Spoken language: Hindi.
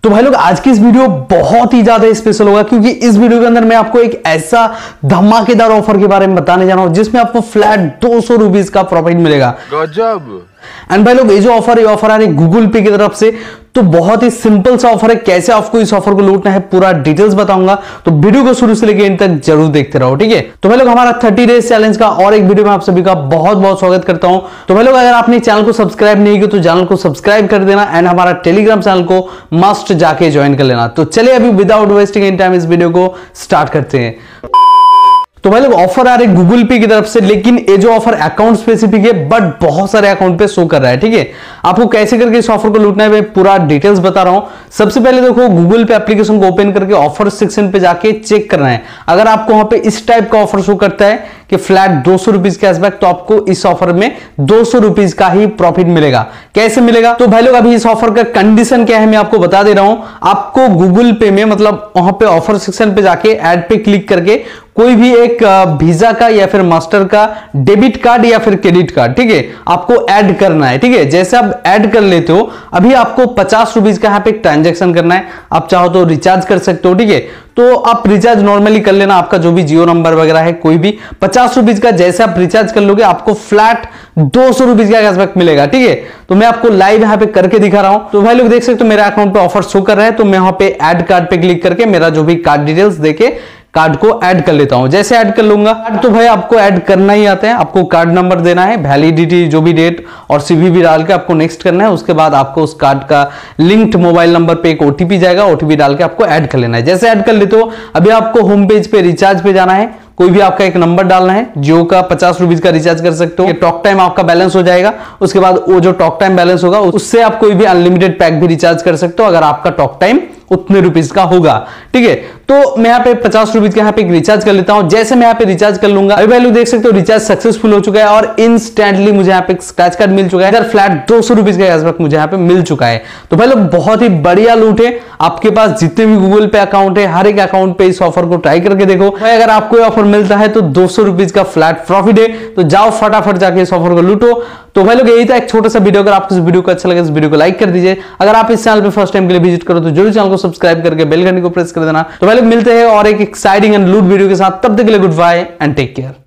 तो भाई लोग आज की इस वीडियो बहुत ही ज्यादा स्पेशल होगा क्योंकि इस वीडियो के अंदर मैं आपको एक ऐसा धमाकेदार ऑफर के बारे में बताने जा रहा हूं जिसमें आपको फ्लैट 200 रुपीज का प्रॉफिट मिलेगा। गजब। एंड भाई लोग ये ऑफर आ रही है गूगल पे की तरफ से, तो बहुत ही सिंपल सा ऑफर है। कैसे आपको इस ऑफर को लूटना है पूरा डिटेल्स बताऊंगा, तो वीडियो को शुरू से लेकर एंड तक जरूर देखते रहो, ठीक है। तो भाई लोग हमारा 30 डेज चैलेंज का और एक वीडियो में आप सभी का बहुत बहुत स्वागत करता हूं। तो भाई लोग अगर आपने चैनल को सब्सक्राइब नहीं किया तो चैनल को सब्सक्राइब कर देना एंड हमारा टेलीग्राम चैनल को मस्ट जाके ज्वाइन कर लेना। तो चलिए अभी विदाउट वेस्टिंग एनी टाइम इस वीडियो को स्टार्ट करते हैं। तो भाई लोग ऑफर आ रहे गूगल पे की तरफ से, लेकिन ये जो ऑफर अकाउंट स्पेसिफिक है बट बहुत सारे अकाउंट पे शो कर रहा है, ठीक है। आपको कैसे करके इस ऑफर को लूटना है मैं पूरा डिटेल्स बता रहा हूं। सबसे पहले देखो गूगल पे एप्लीकेशन को ओपन करके ऑफर सेक्शन पे जाके चेक करना है। अगर आपको वहां पे इस टाइप का ऑफर शो करता है कि फ्लैट 200 रुपीज कैशबैक, तो आपको इस ऑफर में 200 रुपीज का ही प्रॉफिट मिलेगा। कैसे मिलेगा? तो भाई लोग अभी इस ऑफर का कंडीशन क्या है मैं आपको बता दे रहा हूं। आपको गूगल पे में मतलब वहां पे ऑफर सेक्शन पे जाके ऐड पे क्लिक करके कोई भी एक वीजा का या फिर मास्टर का डेबिट कार्ड या फिर क्रेडिट कार्ड, ठीक है, आपको ऐड करना है, ठीक है। जैसे आप ऐड कर लेते हो, अभी आपको 50 रुपीज का यहाँ पे ट्रांजैक्शन करना है। आप चाहो तो रिचार्ज कर सकते हो, ठीक है। तो आप रिचार्ज नॉर्मली कर लेना, आपका जो भी जियो नंबर वगैरह है कोई भी 50 रुपीज का जैसे आप रिचार्ज कर लोगे आपको फ्लैट 200 रुपीज का कैशबैक मिलेगा, ठीक है। तो मैं आपको लाइव यहाँ पे करके दिखा रहा हूं। तो भाई लोग देख सकते हो मेरे अकाउंट पे ऑफर शो कर रहा है, तो मैं यहाँ पे ऐड कार्ड पे क्लिक करके मेरा जो भी कार्ड डिटेल्स देके कार्ड को ऐड कर लेता हूं। जैसे ऐड कर लूंगा कार्ड, तो भाई आपको ऐड करना ही आता है। आपको कार्ड नंबर देना है, वैलिडिटी जो भी डेट और सीवीवी डाल के आपको नेक्स्ट करना है। उसके बाद आपको उस कार्ड का लिंक्ड मोबाइल नंबर पे एक ओटीपी जाएगा, ओटीपी डाल के आपको ऐड कर लेना है। जैसे ऐड कर लेते हो अभी आपको होम पेज पे रिचार्ज पे जाना है, कोई भी आपका एक नंबर डालना है। जियो का 50 रुपीज का रिचार्ज कर सकते हो, टॉक टाइम आपका बैलेंस हो जाएगा। उसके बाद वो जो टॉक टाइम बैलेंस होगा उससे आप कोई भी अनलिमिटेड पैक भी रिचार्ज कर सकते हो अगर आपका टॉक टाइम उतने रुपीज का होगा, ठीक है। तो मैं यहाँ पे 50 रुपीज का यहाँ पे रिचार्ज कर लेता हूं। जैसे मैं यहाँ पे रिचार्ज कर लूंगा, अभी लोग देख सकते हो रिचार्ज सक्सेसफुल हो चुका है और इंस्टेंटली मुझे यहाँ पे स्क्रैच कार्ड मिल चुका है। फ्लैट 200 रुपीज का कैशबैक मुझे यहाँ पे मिल चुका है। तो भाई लोग बहुत ही बढ़िया लूट है। आपके पास जितने भी गूगल पे अकाउंट है हर एक अकाउंट पे इस ऑफर को ट्राई करके देखो भाई। अगर आपको ऑफर मिलता है तो 200 रुपीज का फ्लैट प्रॉफिट है, तो जाओ फटाफट जाके इस ऑफर को लूटो। तो भाई लोग यही था एक छोटा सा वीडियो। अगर आपको इस वीडियो को अच्छा लगे इस वीडियो को लाइक कर दीजिए। अगर आप इस चैनल पे फर्स्ट टाइम के लिए विजिट करो तो जरूर चैनल को सब्सक्राइब करके बेल घंटी को प्रेस कर देना। तो भाई लोग मिलते हैं और एक एक्साइटिंग एंड लूट वीडियो के साथ। तब तक के लिए good bye and take care.